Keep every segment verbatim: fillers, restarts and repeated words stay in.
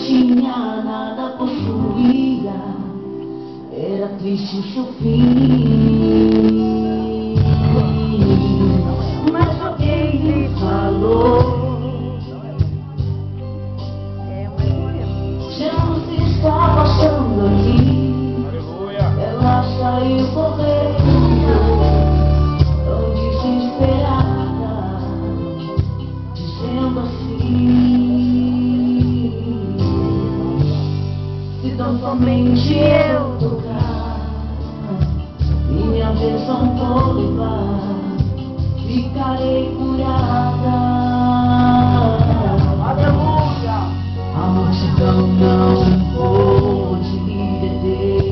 tinha nada, possuía, era triste o seu fim. Mas alguém lhe falou: Jesus está passando ali. Ela saiu correndo, tão desesperada, dizendo assim: se tão somente eu tocar, minha bênção vou levar, ficarei curada. Aleluia! A multidão não pôde deter,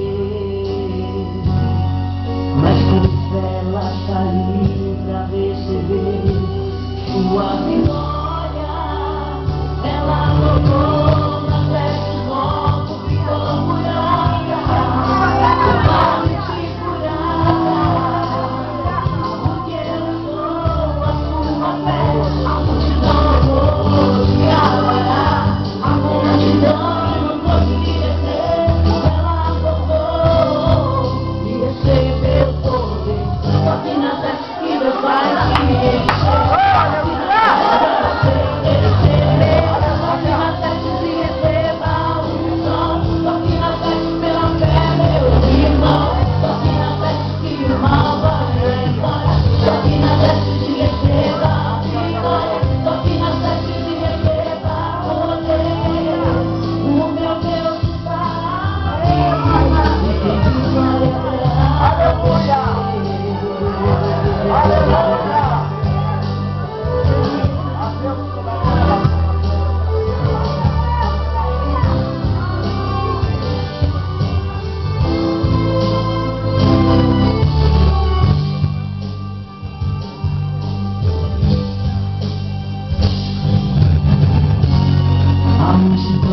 mas por fé ela saiu pra receber sua vitória. Ela tocou nas vestes, logo ficou curada, totalmente curada, porque eu sou a sua fé. A multidão não pôde apagar, a multidão não pôde me deter. Ela tocou e recebeu poder, só que na festa que Deus vai te encher. A multidão